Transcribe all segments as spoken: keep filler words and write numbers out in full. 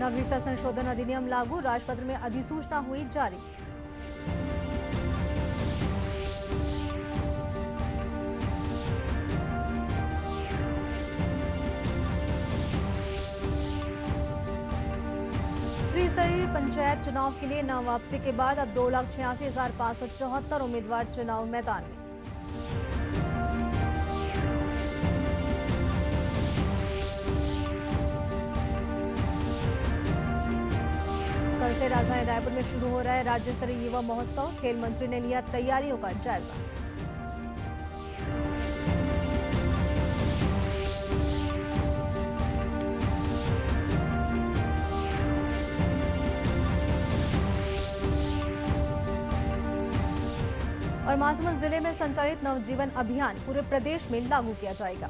नागरिकता संशोधन अधिनियम लागू, राजपत्र में अधिसूचना हुई जारी। त्रिस्तरीय पंचायत चुनाव के लिए नाम वापसी के बाद अब दो लाख छियासी हजार पाँच सौ चौहत्तर उम्मीदवार चुनाव मैदान में। कल से राजधानी रायपुर में शुरू हो रहा है राज्य स्तरीय युवा महोत्सव, खेल मंत्री ने लिया तैयारियों का जायजा। और महासमुंद जिले में संचालित नवजीवन अभियान पूरे प्रदेश में लागू किया जाएगा।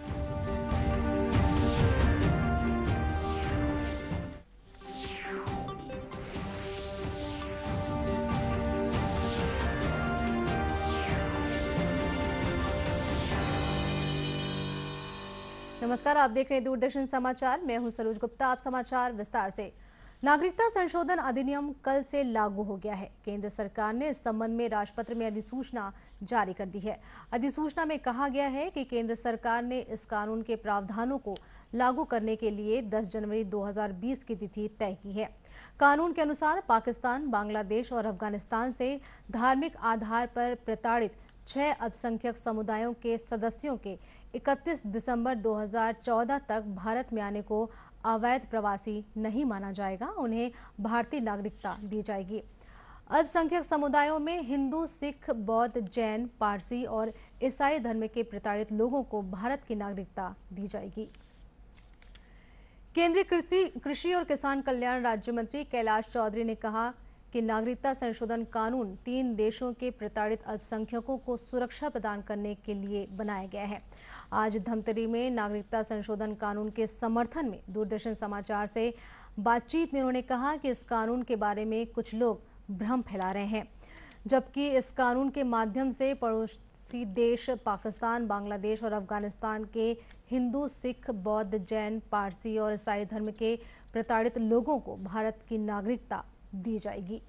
नमस्कार, आप देख रहे हैं दूरदर्शन समाचार। मैं हूं सरोज गुप्ता। आप समाचार विस्तार से। नागरिकता संशोधन अधिनियम कल से लागू हो गया है। केंद्र सरकार ने इस संबंध में राजपत्र में अधिसूचना जारी कर दी है। अधिसूचना में कहा गया है कि केंद्र सरकार ने इस कानून के प्रावधानों को लागू करने के लिए दस जनवरी दो हज़ार बीस की तिथि तय की है। कानून के अनुसार पाकिस्तान, बांग्लादेश और अफगानिस्तान से धार्मिक आधार पर प्रताड़ित छह अल्पसंख्यक समुदायों के सदस्यों के इकतीस दिसंबर दो हज़ार चौदह तक भारत में आने को अवैध प्रवासी नहीं माना जाएगा। उन्हें भारतीय नागरिकता दी जाएगी। अल्पसंख्यक समुदायों में हिंदू, सिख, बौद्ध, जैन, पारसी और ईसाई धर्म के प्रताड़ित लोगों को भारत की नागरिकता दी जाएगी। केंद्रीय कृषि कृषि और किसान कल्याण राज्य मंत्री कैलाश चौधरी ने कहा कि नागरिकता संशोधन कानून तीन देशों के प्रताड़ित अल्पसंख्यकों को सुरक्षा प्रदान करने के लिए बनाया गया है। आज धमतरी में नागरिकता संशोधन कानून के समर्थन में दूरदर्शन समाचार से बातचीत में उन्होंने कहा कि इस कानून के बारे में कुछ लोग भ्रम फैला रहे हैं, जबकि इस कानून के माध्यम से पड़ोसी देश पाकिस्तान, बांग्लादेश और अफगानिस्तान के हिंदू, सिख, बौद्ध, जैन, पारसी और ईसाई धर्म के प्रताड़ित लोगों को भारत की नागरिकता दी जाएगी।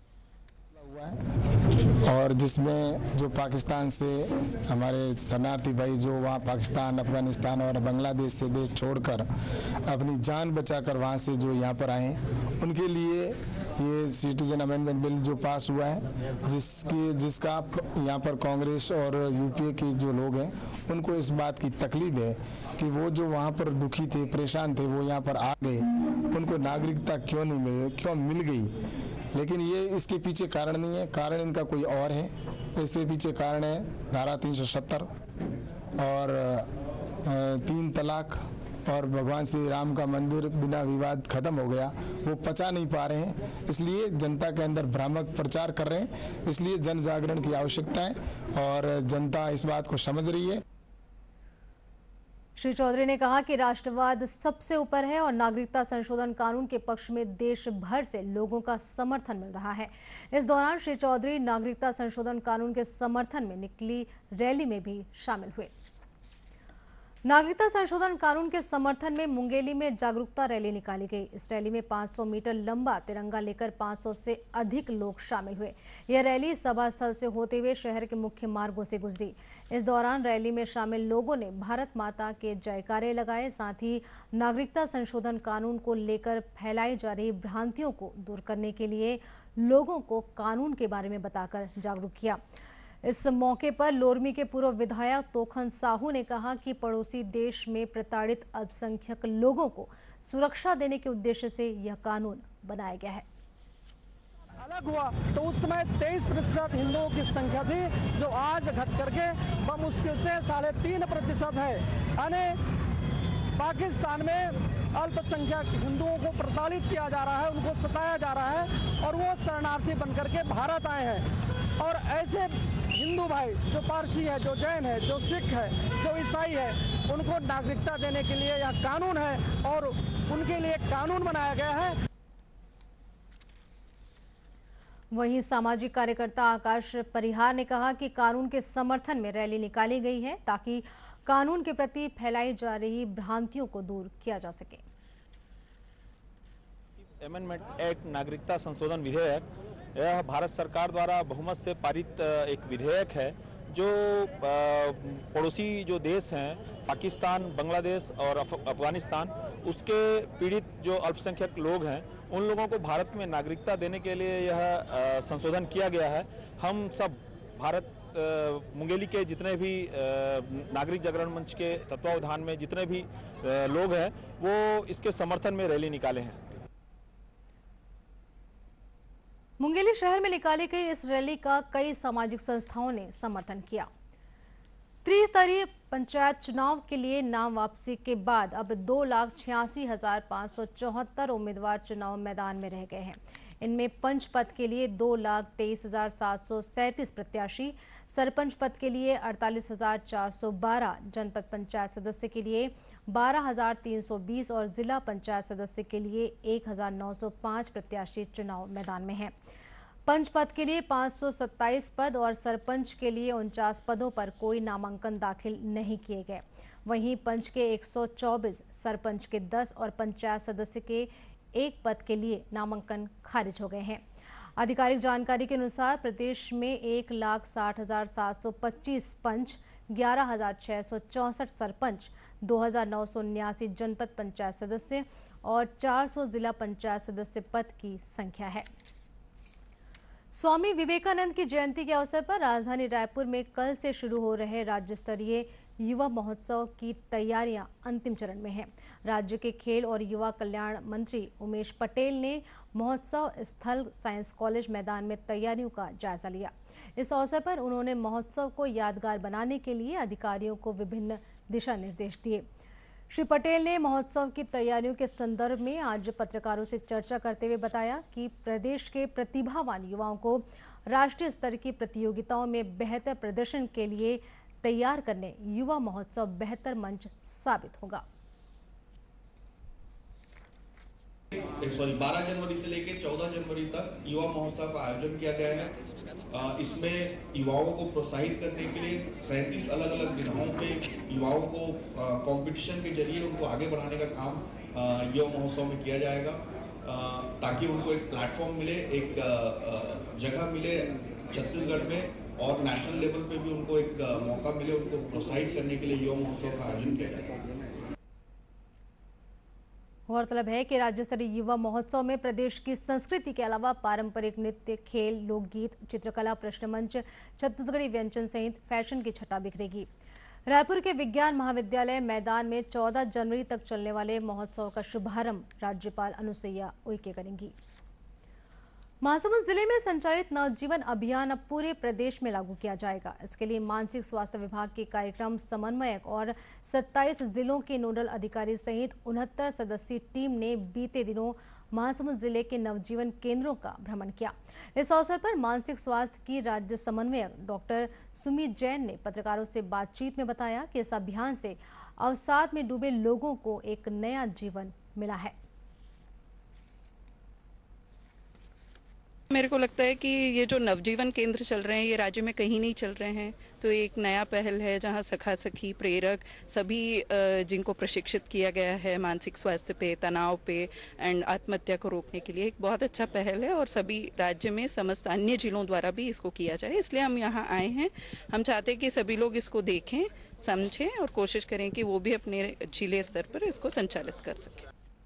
और जिसमें जो पाकिस्तान से हमारे शरणार्थी भाई जो वहाँ पाकिस्तान, अफगानिस्तान और बांग्लादेश से देश छोड़कर अपनी जान बचाकर वहाँ से जो यहाँ पर आए हैं, उनके लिए ये सिटीजन अमेंडमेंट बिल जो पास हुआ है, जिसकी जिसका यहाँ पर कांग्रेस और यूपीए के जो लोग हैं उनको इस बात की तकलीफ है कि वो जो वहाँ पर दुखी थे, परेशान थे, वो यहाँ पर आ गए, उनको नागरिकता क्यों नहीं मिली, क्यों मिल गई। लेकिन ये इसके पीछे कारण नहीं है, कारण इनका कोई और है। इसके पीछे कारण है धारा तीन सौ सत्तर और तीन तलाक और भगवान श्री राम का मंदिर बिना विवाद खत्म हो गया, वो पचा नहीं पा रहे हैं। इसलिए जनता के अंदर भ्रामक प्रचार कर रहे हैं। इसलिए जन जागरण की आवश्यकता है और जनता इस बात को समझ रही है। श्री चौधरी ने कहा कि राष्ट्रवाद सबसे ऊपर है और नागरिकता संशोधन कानून के पक्ष में देश भर से लोगों का समर्थन मिल रहा है। इस दौरान श्री चौधरी नागरिकता संशोधन कानून के समर्थन में निकली रैली में भी शामिल हुए। नागरिकता संशोधन कानून के समर्थन में मुंगेली में जागरूकता रैली निकाली गई। इस रैली में पाँच सौ मीटर लंबा तिरंगा लेकर पाँच सौ से अधिक लोग शामिल हुए। यह रैली सभा स्थल से होते हुए शहर के मुख्य मार्गों से गुजरी। इस दौरान रैली में शामिल लोगों ने भारत माता के जयकारे लगाए। साथ ही नागरिकता संशोधन कानून को लेकर फैलाई जा रही भ्रांतियों को दूर करने के लिए लोगों को कानून के बारे में बताकर जागरूक किया। इस मौके पर लोरमी के पूर्व विधायक तोखन साहू ने कहा कि पड़ोसी देश में प्रताड़ित अल्पसंख्यक लोगों को सुरक्षा देने के उद्देश्य से यह कानून बनाया गया है। अलग हुआ तो उस समय तेईस प्रतिशत हिंदुओं की संख्या थी, जो आज घट करके बमुश्किल से साढ़े तीन प्रतिशत है। यानी पाकिस्तान में अल्पसंख्यक हिंदुओं को प्रताड़ित किया जा रहा है, उनको सताया जा रहा है और वो शरणार्थी बनकर के भारत आए हैं। और ऐसे हिंदू भाई जो पारसी है, जो जैन है, जो सिख है, जो ईसाई है, उनको नागरिकता देने के लिए यह कानून है और उनके लिए कानून बनाया गया है। वहीं सामाजिक कार्यकर्ता आकाश परिहार ने कहा कि कानून के समर्थन में रैली निकाली गई है ताकि कानून के प्रति फैलाई जा रही भ्रांतियों को दूर किया जा सके। अमेंडमेंट एक्ट नागरिकता संशोधन विधेयक, यह भारत सरकार द्वारा बहुमत से पारित एक विधेयक है जो पड़ोसी जो देश हैं पाकिस्तान, बांग्लादेश और अफगानिस्तान, उसके पीड़ित जो अल्पसंख्यक लोग हैं उन लोगों को भारत में नागरिकता देने के लिए यह संशोधन किया गया है। हम सब भारत मुंगेली के जितने भी नागरिक जागरण मंच के तत्वावधान में जितने भी लोग हैं वो इसके समर्थन में रैली निकाले हैं। मुंगेली शहर में निकाली गई इस रैली का कई सामाजिक संस्थाओं ने समर्थन किया। त्रिस्तरीय पंचायत चुनाव के लिए नाम वापसी के बाद अब दो लाख छियासी हजार पाँच सौ चौहत्तर उम्मीदवार चुनाव मैदान में रह गए हैं। इनमें पंच पद के लिए दो लाख तेईस हजार सात सौ सैंतीस प्रत्याशी, सरपंच पद के लिए अड़तालीस हजार चार सौ बारह, जनपद पंचायत सदस्य के लिए बारह हजार तीन सौ बीस और जिला पंचायत सदस्य के लिए एक हजार नौ सौ पाँच प्रत्याशी चुनाव मैदान में हैं। पंच पद के लिए पाँच सौ सत्ताईस पद और सरपंच के लिए उनचास पदों पर कोई नामांकन दाखिल नहीं किए गए। वहीं पंच के एक सौ चौबीस, सरपंच के दस और पंचायत सदस्य के एक पद के लिए नामांकन खारिज हो गए हैं। आधिकारिक जानकारी के अनुसार प्रदेश में एक लाख साठ हजार सात सौ पच्चीस पंच, ग्यारह हजार छः सौ चौंसठ सरपंच, दो हजार नौ सौ उन्यासी जनपद पंचायत सदस्य और चार सौ जिला पंचायत सदस्य पद की संख्या है। स्वामी विवेकानंद की जयंती के अवसर पर राजधानी रायपुर में कल से शुरू हो रहे राज्य स्तरीय युवा महोत्सव की तैयारियां अंतिम चरण में हैं। राज्य के खेल और युवा कल्याण मंत्री उमेश पटेल ने महोत्सव स्थल साइंस कॉलेज मैदान में तैयारियों का जायजा लिया। इस अवसर पर उन्होंने महोत्सव को यादगार बनाने के लिए अधिकारियों को विभिन्न दिशा निर्देश दिए। श्री पटेल ने महोत्सव की तैयारियों के संदर्भ में आज पत्रकारों से चर्चा करते हुए बताया कि प्रदेश के प्रतिभावान युवाओं को राष्ट्रीय स्तर की प्रतियोगिताओं में बेहतर प्रदर्शन के लिए तैयार करने युवा महोत्सव बेहतर मंच साबित होगा। सॉरी बारह जनवरी से लेकर चौदह जनवरी तक युवा महोत्सव का आयोजन किया गया है। इसमें युवाओं को प्रोत्साहित करने के लिए सैंतीस अलग अलग विधाओं पे युवाओं को कंपटीशन के जरिए उनको आगे बढ़ाने का काम युवा महोत्सव में किया जाएगा, ताकि उनको एक प्लेटफॉर्म मिले, एक जगह मिले छत्तीसगढ़ में और नेशनल लेवल पे भी उनको एक मौका मिले, उनको प्रोत्साहित करने के लिए युवा महोत्सव का आयोजन किया जाता है। गौरतलब है कि राज्य स्तरीय युवा महोत्सव में प्रदेश की संस्कृति के अलावा पारंपरिक नृत्य, खेल, लोकगीत, चित्रकला, प्रश्न मंच, छत्तीसगढ़ी व्यंजन सहित फैशन की छटा बिखरेगी। रायपुर के विज्ञान महाविद्यालय मैदान में चौदह जनवरी तक चलने वाले महोत्सव का शुभारंभ राज्यपाल अनुसुईया उइके करेंगी। महासमुंद जिले में संचालित नवजीवन अभियान अब पूरे प्रदेश में लागू किया जाएगा। इसके लिए मानसिक स्वास्थ्य विभाग के कार्यक्रम समन्वयक और सत्ताईस जिलों के नोडल अधिकारी सहित उनहत्तर सदस्यीय टीम ने बीते दिनों महासमुंद जिले के नवजीवन केंद्रों का भ्रमण किया। इस अवसर पर मानसिक स्वास्थ्य की राज्य समन्वयक डॉक्टर सुमित जैन ने पत्रकारों से बातचीत में बताया कि इस अभियान से अवसाद में डूबे लोगों को एक नया जीवन मिला है। मेरे को लगता है कि ये जो नवजीवन केंद्र चल रहे हैं ये राज्य में कहीं नहीं चल रहे हैं, तो एक नया पहल है जहां सखा सखी प्रेरक सभी जिनको प्रशिक्षित किया गया है मानसिक स्वास्थ्य पे, तनाव पे एंड आत्महत्या को रोकने के लिए एक बहुत अच्छा पहल है और सभी राज्य में समस्त अन्य जिलों द्वारा भी इसको किया जाए, इसलिए हम यहाँ आए हैं। हम चाहते हैं कि सभी लोग इसको देखें, समझें और कोशिश करें कि वो भी अपने जिले स्तर पर इसको संचालित कर सकें।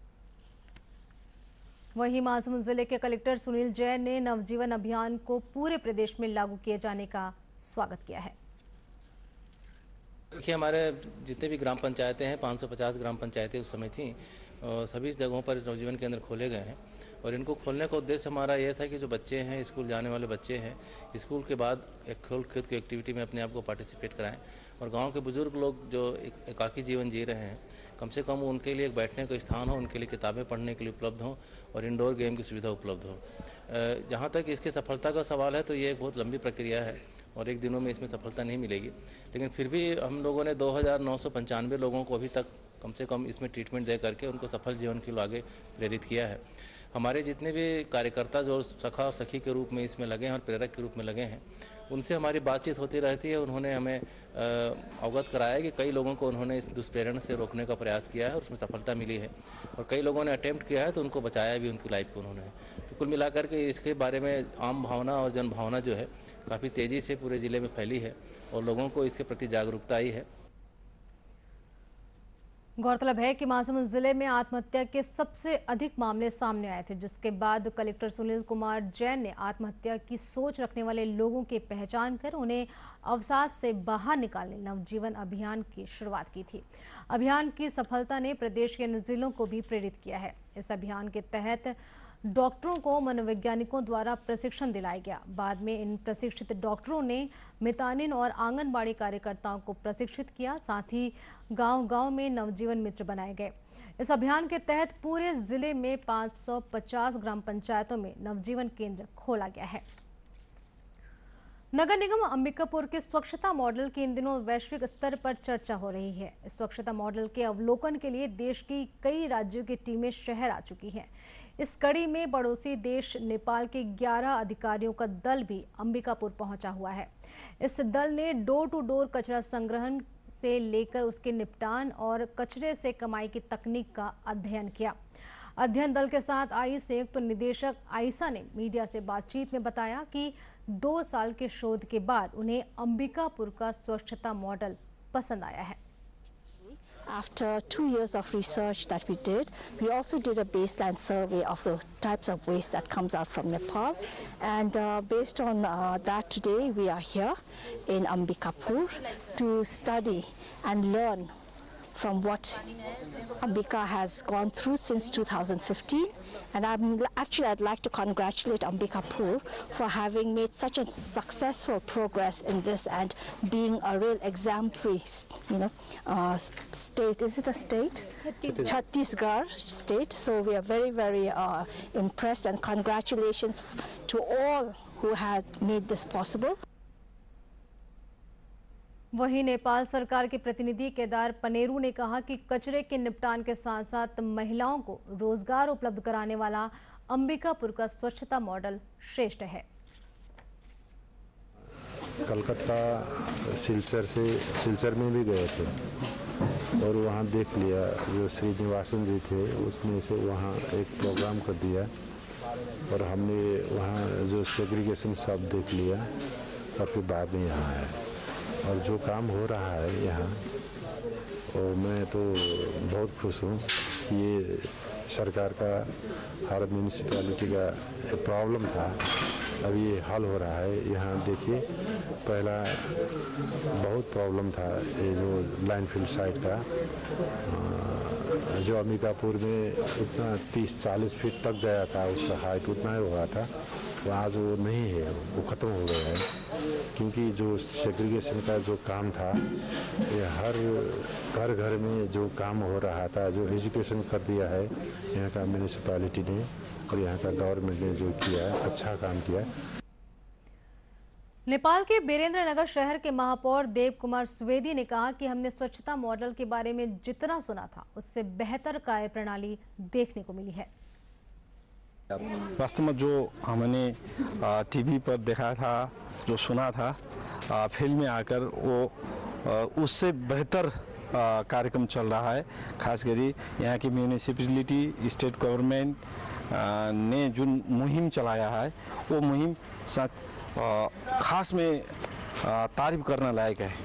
वहीं महासमुंद जिले के कलेक्टर सुनील जैन ने नवजीवन अभियान को पूरे प्रदेश में लागू किए जाने का स्वागत किया है। देखिए, हमारे जितने भी ग्राम पंचायतें हैं, पाँच सौ पचास ग्राम पंचायतें उस समय थी, सभी जगहों पर नवजीवन केंद्र खोले गए हैं और इनको खोलने का उद्देश्य हमारा यह था कि जो बच्चे हैं, स्कूल जाने वाले बच्चे हैं, स्कूल के बाद एक खेल कूद की एक्टिविटी में अपने आप को पार्टिसिपेट कराएं और गांव के बुजुर्ग लोग जो एक एकाकी जीवन जी रहे हैं, कम से कम उनके लिए एक बैठने का स्थान हो, उनके लिए किताबें पढ़ने के लिए उपलब्ध हो और इंडोर गेम की सुविधा उपलब्ध हो। जहाँ तक इसकी सफलता का सवाल है तो ये एक बहुत लंबी प्रक्रिया है और एक दिनों में इसमें सफलता नहीं मिलेगी, लेकिन फिर भी हम लोगों ने दो हज़ार नौ सौ पंचानवे लोगों को अभी तक कम से कम इसमें ट्रीटमेंट दे करके उनको सफल जीवन के लिए आगे प्रेरित किया है। हमारे जितने भी कार्यकर्ता जो सखा और सखी के रूप में इसमें लगे हैं और प्रेरक के रूप में लगे हैं, उनसे हमारी बातचीत होती रहती है। उन्होंने हमें अवगत कराया कि कई लोगों को उन्होंने इस दुष्प्रेरण से रोकने का प्रयास किया है और उसमें सफलता मिली है, और कई लोगों ने अटेम्प्ट किया है तो उनको बचाया भी उनकी लाइफ को उन्होंने। तो कुल मिलाकर के इसके बारे में आम भावना और जन भावना जो है काफ़ी तेज़ी से पूरे ज़िले में फैली है और लोगों को इसके प्रति जागरूकता आई है। गौरतलब है कि महासमुंद जिले में आत्महत्या के सबसे अधिक मामले सामने आए थे, जिसके बाद कलेक्टर सुनील कुमार जैन ने आत्महत्या की सोच रखने वाले लोगों की पहचान कर उन्हें अवसाद से बाहर निकालने नवजीवन अभियान की शुरुआत की थी। अभियान की सफलता ने प्रदेश के अन्य जिलों को भी प्रेरित किया है। इस अभियान के तहत डॉक्टरों को मनोवैज्ञानिकों द्वारा प्रशिक्षण दिलाया गया। बाद में इन प्रशिक्षित डॉक्टरों ने मितानिन और आंगनबाड़ी कार्यकर्ताओं को प्रशिक्षित किया। साथ ही गांव-गांव में नवजीवन मित्र बनाए गए। इस अभियान के तहत पूरे जिले में पाँच सौ पचास ग्राम पंचायतों में नवजीवन केंद्र खोला गया है। नगर निगम अंबिकापुर के स्वच्छता मॉडल की इन दिनों वैश्विक स्तर पर चर्चा हो रही है। इस स्वच्छता मॉडल के अवलोकन के लिए देश की कई राज्यों की टीमें शहर आ चुकी हैं। इस कड़ी में पड़ोसी देश नेपाल के ग्यारह अधिकारियों का दल भी अंबिकापुर पहुंचा हुआ है। इस दल ने डोर टू डोर कचरा संग्रहण से लेकर उसके निपटान और कचरे से कमाई की तकनीक का अध्ययन किया। अध्ययन दल के साथ आई संयुक्त निदेशक आयशा ने मीडिया से बातचीत में बताया कि दो साल के शोध के बाद उन्हें अंबिकापुर का स्वच्छता मॉडल पसंद आया है। After two years of research that we did, we also did a baseline survey of the types of waste that comes out from Nepal, and uh, based on uh, that today we are here in Ambikapur to study and learn from what Ambika has gone through since two thousand fifteen, and I'm actually I'd like to congratulate Ambikapur for having made such a successful progress in this and being a real exemplary, you know, uh, state. Is it a state? Chhattisgarh. Chhattisgarh state. So we are very, very uh, impressed, and congratulations to all who had made this possible. वहीं नेपाल सरकार के प्रतिनिधि केदार पनेरू ने कहा कि कचरे के निपटान के साथ साथ महिलाओं को रोजगार उपलब्ध कराने वाला अंबिकापुर का स्वच्छता मॉडल श्रेष्ठ है। कलकत्ता सिलचर से सिलचर में भी गए थे और वहाँ देख लिया। जो श्रीनिवासन जी थे उसने से वहाँ एक प्रोग्राम कर दिया और हमने वहाँ जो सेग्रीगेशन सब देख लिया और फिर बाद में यहाँ आए। और जो काम हो रहा है यहाँ, और मैं तो बहुत खुश हूँ। ये सरकार का हर म्यूनिसिपैलिटी का प्रॉब्लम था, अब ये हल हो रहा है। यहाँ देखिए, पहला बहुत प्रॉब्लम था ये जो लैंडफिल साइट का, जो अंबिकापुर में उतना तीस चालीस फीट तक गया था, उसका हाइट उतना ही हुआ था। वहाँ जो नहीं है वो ख़त्म हो गया है, क्योंकि जो सेग्रीगेशन का जो काम था, ये हर घर घर में जो काम हो रहा था, जो एजुकेशन कर दिया है यहाँ का म्यूनिसिपैलिटी ने और यहाँ का गवर्नमेंट ने जो किया है, अच्छा काम किया। नेपाल के बीरेंद्र नगर शहर के महापौर देव कुमार सुवेदी ने कहा कि हमने स्वच्छता मॉडल के बारे में जितना सुना था उससे बेहतर कार्यप्रणाली देखने को मिली है। वास्तव में जो हमने टीवी पर देखा था, जो सुना था, फील्ड में आकर वो उससे बेहतर कार्यक्रम चल रहा है। खासकर यहाँ की म्यूनिसिपैलिटी, स्टेट गवर्नमेंट ने जो मुहिम चलाया है, वो मुहिम साथ खास में तारीफ करने लायक है।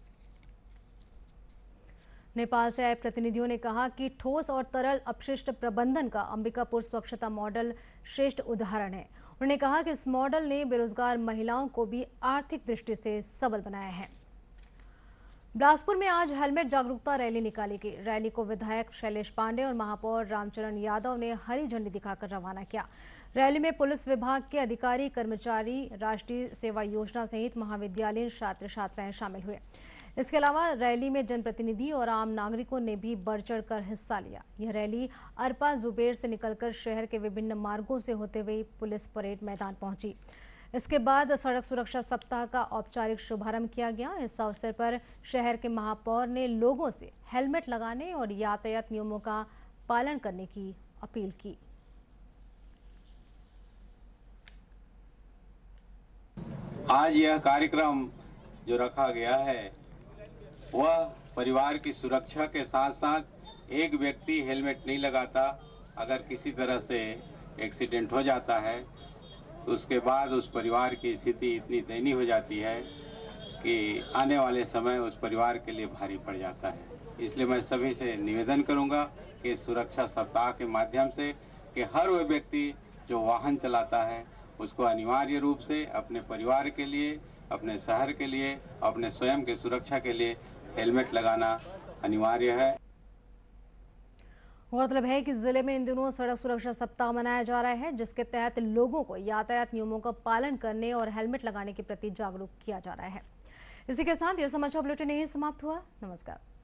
नेपाल से आए प्रतिनिधियों ने कहा कि ठोस और तरल अपशिष्ट प्रबंधन का अंबिकापुर स्वच्छता मॉडल श्रेष्ठ उदाहरण है। उन्होंने कहा कि इस मॉडल ने बेरोजगार महिलाओं को भी आर्थिक दृष्टि से सबल बनाया है। बिलासपुर में आज हेलमेट जागरूकता रैली निकाली गई। रैली को विधायक शैलेश पांडे और महापौर रामचरण यादव ने हरी झंडी दिखाकर रवाना किया। रैली में पुलिस विभाग के अधिकारी, कर्मचारी, राष्ट्रीय सेवा योजना सहित महाविद्यालयीन छात्र छात्राएं शामिल हुए। इसके अलावा रैली में जनप्रतिनिधि और आम नागरिकों ने भी बढ़ चढ़कर हिस्सा लिया। यह रैली अरपा जुबेर से निकलकर शहर के विभिन्न मार्गों से होते हुए पुलिस परेड मैदान पहुंची। इसके बाद सड़क सुरक्षा सप्ताह का औपचारिक शुभारंभ किया गया। इस अवसर पर शहर के महापौर ने लोगों से हेलमेट लगाने और यातायात नियमों का पालन करने की अपील की। आज यह कार्यक्रम जो रखा गया है वह परिवार की सुरक्षा के साथ साथ एक व्यक्ति हेलमेट नहीं लगाता, अगर किसी तरह से एक्सीडेंट हो जाता है तो उसके बाद उस परिवार की स्थिति इतनी दयनीय हो जाती है कि आने वाले समय उस परिवार के लिए भारी पड़ जाता है। इसलिए मैं सभी से निवेदन करूंगा कि सुरक्षा सप्ताह के माध्यम से कि हर वह व्यक्ति जो वाहन चलाता है उसको अनिवार्य रूप से अपने परिवार के लिए, अपने शहर के लिए, अपने स्वयं के सुरक्षा के लिए हेलमेट लगाना अनिवार्य है। गौरतलब है कि जिले में इन दिनों सड़क सुरक्षा सप्ताह मनाया जा रहा है, जिसके तहत लोगों को यातायात नियमों का पालन करने और हेलमेट लगाने के प्रति जागरूक किया जा रहा है। इसी के साथ यह समाचार बुलेटिन यहीं समाप्त हुआ। नमस्कार।